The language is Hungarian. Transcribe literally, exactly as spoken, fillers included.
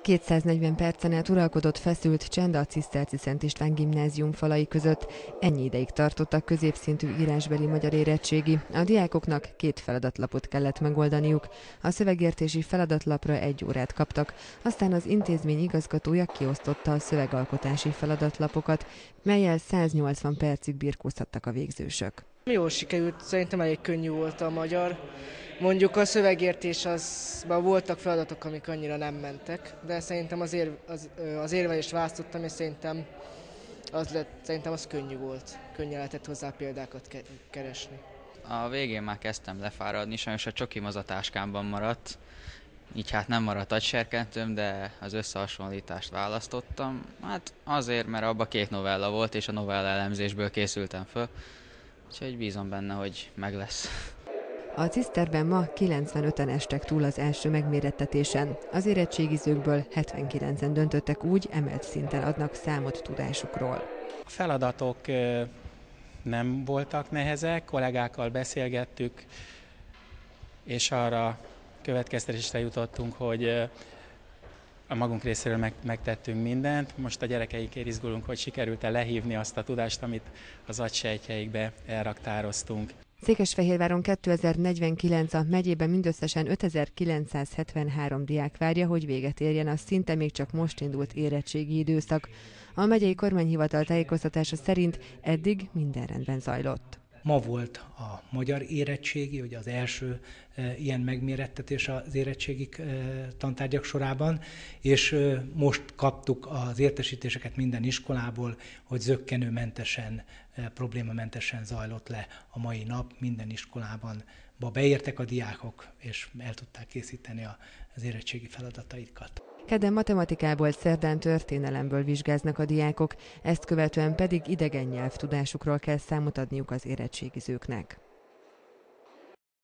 kétszáznegyven percen át uralkodott feszült csend a Ciszterci Szent István gimnázium falai között. Ennyi ideig tartott a középszintű írásbeli magyar érettségi. A diákoknak két feladatlapot kellett megoldaniuk. A szövegértési feladatlapra egy órát kaptak, aztán az intézmény igazgatója kiosztotta a szövegalkotási feladatlapokat, mellyel száznyolcvan percig birkózhattak a végzősök. Jól sikerült, szerintem elég könnyű volt a magyar. Mondjuk a szövegértés, azban voltak feladatok, amik annyira nem mentek, de szerintem az, ér, az, az érvelést választottam, és szerintem az, lett, szerintem az könnyű volt. Könnyen lehetett hozzá példákat ke keresni. A végén már kezdtem lefáradni, sajnos a csokim az a táskámban maradt, így hát nem maradt agyserkentőm, de az összehasonlítást választottam. Hát azért, mert abban két novella volt, és a novella elemzésből készültem föl, úgyhogy bízom benne, hogy meg lesz. A Ciszterben ma kilencvenöten estek túl az első megmérettetésen. Az érettségizőkből hetvenkilencen döntöttek úgy, emelt szinten adnak számot tudásukról. A feladatok nem voltak nehezek, kollégákkal beszélgettük, és arra következtetésre jutottunk, hogy a magunk részéről meg, megtettünk mindent. Most a gyerekeikért izgulunk, hogy sikerült-e lehívni azt a tudást, amit az agysejtjeikbe elraktároztunk. Székesfehérváron kétezer-negyvenkilenc a megyében mindösszesen ötezer-kilencszázhetvenhárom diák várja, hogy véget érjen a szinte még csak most indult érettségi időszak. A megyei kormányhivatal tájékoztatása szerint eddig minden rendben zajlott. Ma volt a magyar érettségi, ugye az első e, ilyen megmérettetés az érettségi e, tantárgyak sorában, és e, most kaptuk az értesítéseket minden iskolából, hogy zökkenőmentesen, e, problémamentesen zajlott le a mai nap. Minden iskolában beértek a diákok, és el tudták készíteni az érettségi feladataikat. Kedden matematikából, szerdán történelemből vizsgáznak a diákok, ezt követően pedig idegen nyelvtudásukról kell számot adniuk az érettségizőknek.